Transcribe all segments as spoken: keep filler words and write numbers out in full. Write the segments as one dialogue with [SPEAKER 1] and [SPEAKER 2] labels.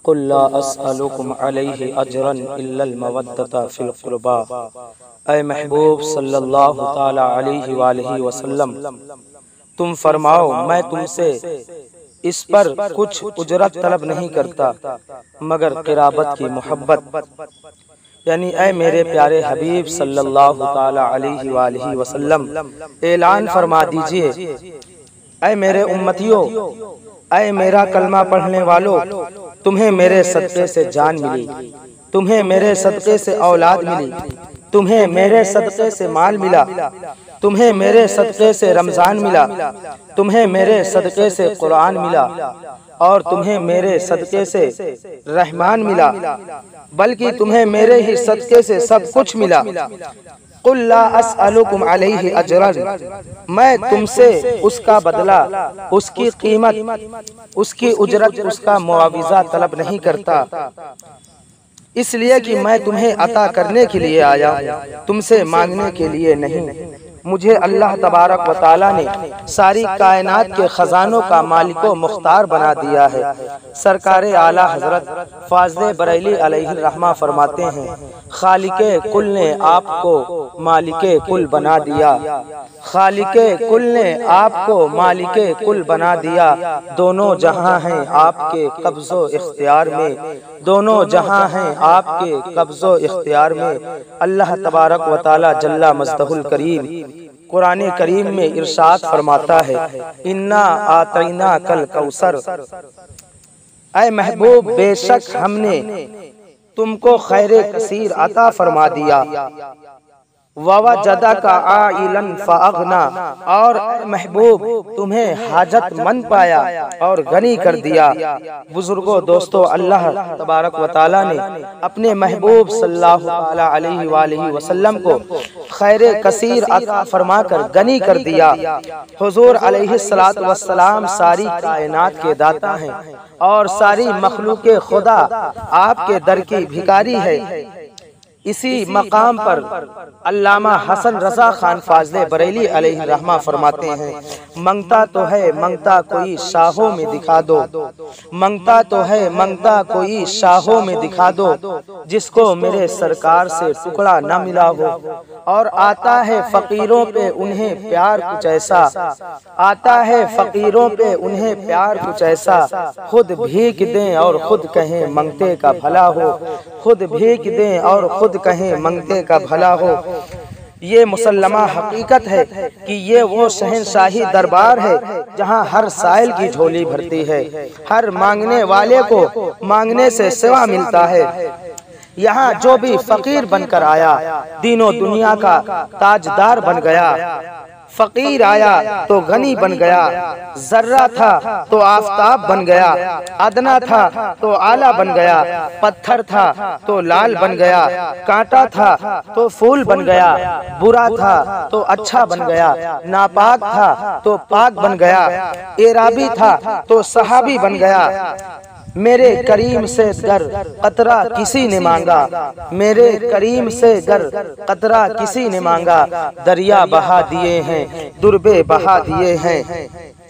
[SPEAKER 1] कुल ला अस्अलुकुम अलैहि अजरन इल्लल मवद्दता फिल क़ुरबा। ऐ महबूब सल्लल्लाहु ताला अलैहि वालैहि वसल्लम, तुम फरमाओ मैं तुमसे इस पर कुछ उजरत तलब नहीं करता मगर क़िराबत की मोहब्बत। यानी ऐ मेरे प्यारे हबीब सल्लल्लाहु ताला अलैहि वालैहि वसल्लम, ऐलान फरमा दीजिए, ऐ मेरे उम्मतियों, ऐ मेरा कलमा पढ़ने वालों, तुम्हें मेरे सदक़े से जान मिली, तुम्हें मेरे सदक़े से औलाद मिली, तुम्हें मेरे सदक़े से माल मिला, तुम्हें मेरे सदक़े से रमज़ान मिला, तुम्हें मेरे सदक़े से कुरान मिला और तुम्हें मेरे सदक़े से रहमान मिला, बल्कि तुम्हें मेरे ही सदक़े से सब कुछ मिला। कुल ला अस्अलुकुम अलैहि अजरन, मैं तुमसे उसका बदला, उसकी कीमत, उसकी उजरत, उसका मुआविजा तलब नहीं करता, इसलिए कि मैं तुम्हें अता करने के लिए आया, तुमसे मांगने के लिए नहीं। मुझे अल्लाह तबारक व तआला ने सारी कायनात के खजानों का मालिको मुख्तार बना दिया है। सरकार आला हजरत फाज़ले बरेली अलैहि रहमा फरमाते हैं, खालिके कुल ने आपको मालिके कुल बना दिया, खालिके कुल ने आपको मालिके कुल बना दिया। दोनों जहां हैं आपके कब्ज़ो इख्तियार में, दोनों जहां हैं आपके कब्ज़ो इख्तियार में। अल्लाह तबारक व तआला जल्ला मजदहुल करीम कुरान करीम में इरशाद फरमाता है, इन्ना आतैना कल कौसर, ऐ महबूब बेशक हमने तुमको खैरे कसीर अता फरमा दिया। ववजदा का आइलन फअगना, और महबूब तुम्हें हाजतमंद पाया और गनी कर दिया। बुजुर्गों, दोस्तों, अल्लाह तबारक व तआला ने अपने महबूब सल्लल्लाहु अलैहि वालैहि वसल्लम को खैर कसीर अता फरमाकर गनी कर दिया। हुजूर अलैहिस्सलातु वस्सलाम सारी कायनात के दाता हैं और सारी मखलूक़े खुदा आपके दर की भिखारी है। इसी मकाम पर अल्लामा हसन रजा खान फाज़ले बरेली अलैहि रहमा फरमाते हैं, मंगता तो है मंगता कोई शाहों में दिखा दो, मंगता तो है मंगता कोई शाहों में दिखा दो, जिसको मेरे सरकार से टुकड़ा न मिला हो। और आता है फकीरों पे उन्हें प्यार कुछ ऐसा, आता है फकीरों पे उन्हें प्यार कुछ ऐसा, खुद भीख दें और खुद कहें मंगते का भला हो, खुद भीख दें और खुद कहें मंगते का भला हो। ये मुसल्लमा हकीकत है कि ये वो शहंशाही दरबार है जहाँ हर साइल की झोली भरती है, हर मांगने वाले को मांगने से सिवा मिलता है। यहाँ जो भी फकीर बनकर आया दीनों दुनिया का ताजदार बन गया। फकीर आया तो गनी बन गया, जर्रा था तो आफताब बन गया, अदना था तो आला बन गया, पत्थर था तो लाल बन गया, कांटा था तो फूल बन गया, बुरा था तो अच्छा बन गया, नापाक था तो पाक बन गया, एराबी था तो सहाबी बन गया। मेरे करीम से गर कतरा किसी ने मांगा, मेरे करीम से गर कतरा किसी ने मांगा, दरिया बहा दिए हैं, दुर्बे बहा दिए हैं।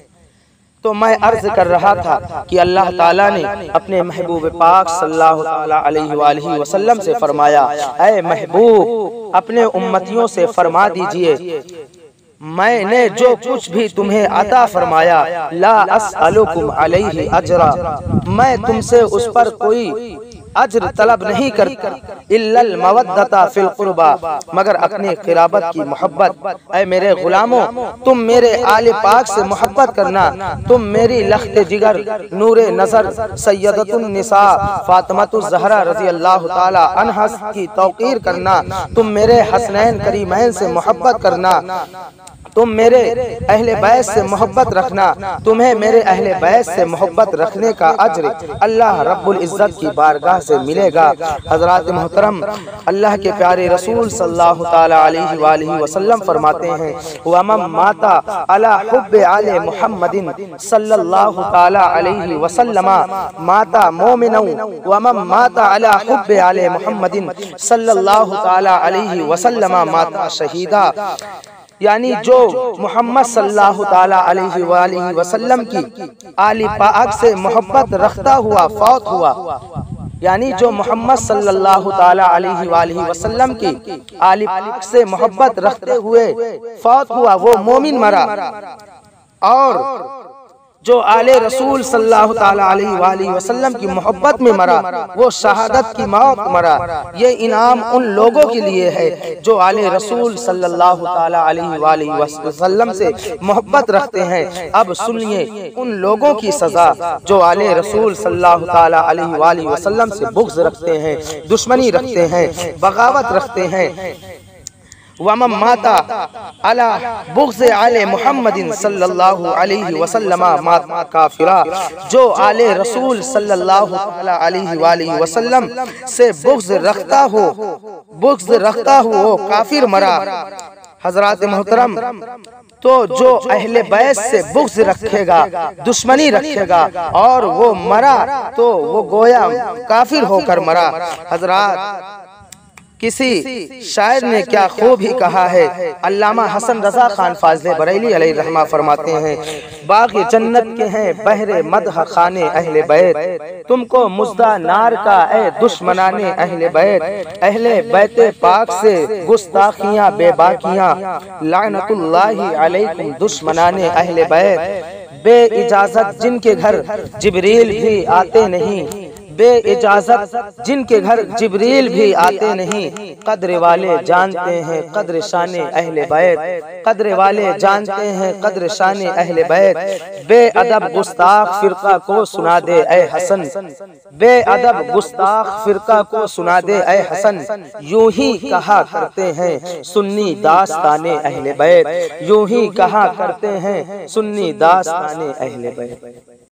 [SPEAKER 1] तो मैं अर्ज कर रहा था कि अल्लाह ताला ने अपने महबूब पाक सल्लल्लाहु अलैहि वसल्लम से फरमाया, ऐ महबूब अपने उम्मतियों से फरमा दीजिए, मैंने जो कुछ भी तुम्हें अता फरमाया, ला अस्अलुकुम अलैहि अजरा, मैं तुमसे उस पर कोई अज्र तलब नहीं करता, इल्लल मवद्दता फिल क़ुरबा, मगर अपने क़िराबत की मोहब्बत। ऐ मेरे गुलामों, तुम मेरे आले पाक से मोहब्बत करना, तुम मेरी लख्त जिगर नूरे नज़र सैयदतुन निसा फातिमातुज़ ज़हरा रज़ी अल्लाह ताला अन्हा की तौक़ीर करना, तुम मेरे हसनैन करीमैन से मोहब्बत करना, तुम मेरे अहले बैत से मोहब्बत रखना, तुम्हें मेरे अहले बैत से मोहब्बत रखने का अज्र अल्लाह रब्बुल इज़्ज़त की बारगाह से मिलेगा। हज़रात मोहतरम, अल्लाह के प्यारे रसूल सल्लल्लाहु ताला अलैहि वालैहि वसल्लम फरमाते हैं, वमन माता अला हुब्बे आले मुहम्मदिन सल्लल्लाहु ताला अलैहि वसल्लम माता मोमिनन, वमन माता अला हुब्बे आले मुहम्मदिन सल्लल्लाहु ताला अलैहि वसल्लम माता शहीदा। यानी जो मोहम्मद सल्लल्लाहु ताला अलैहि वालिहि वसल्लम की आली पाक से मोहब्बत रखता हुआ फौत हुआ, यानी जो मोहम्मद सल्लल्लाहु ताला अलैहि वालिहि वसल्लम की आली पाक से मोहब्बत रखते हुए फौत हुआ वो मोमिन मरा, और जो आले रसूल सल्लल्लाहु ताला अलैहि वालिहि वसल्लम की मोहब्बत में मरा वो शहादत की मौत मरा। ये इनाम उन लोगों के लिए है जो आले रसूल सल्लल्लाहु ताला अलैहि वालिहि वसल्लम से मोहब्बत रखते हैं। अब सुनिए उन लोगों की सजा जो आले रसूल सल्लल्लाहु ताला अलैहि वालिहि वसल्लम से बुग़्ज़ रखते हैं, दुश्मनी रखते हैं, बगावत रखते हैं। वमम माता अला बुग़्ज़ आले मुहम्मदिन सल्लल्लाहु अलैहि वसल्लम माता काफिरा, जो आले रसूल सल्लल्लाहु अलैहि वालिहि वसल्लम से बुग़्ज़ रखता हो बुग़्ज़ रखता हो वो काफिर मरा। हज़रात मोहतरम, तो जो अहले बैत से बुग़्ज़ रखेगा, दुश्मनी रखेगा और वो मरा तो वो गोया काफिर होकर मरा। हज़रात, किसी शायर ने क्या खूब ही कहा है, अल्लामा हसन रजा खान फाज़ले बरेली अलैहि रहमा फरमाते हैं, बाग़ जन्नत के हैं बहरे मदह खाने अहले बैत, तुमको मुज़्दा नार का ए दुश्मनाने अहले बैत, अहले बैते पाक से गुस्ताखियाँ बेबाकियाँ, लानतुल्लाहि अलैकुम दुश्मनाने अहले बैत। बे इजाज़त जिनके घर जिब्रील भी आते नहीं, बे इजाजत जिनके घर जिब्रील भी आते नहीं, कद्र वाले जानते हैं कद्र शाने अहले बैत, कद्र वाले जानते हैं कद्र शाने अहले बैत। बे अदब गुस्ताख फिरका को सुना दे ए हसन, बे अदब गुस्ताख फिरका को सुना दे ए हसन, यूं ही कहा करते हैं सुन्नी दास्ताने अहले बैत, यूं ही कहा करते हैं सुन्नी दास्ताने अहले बैत।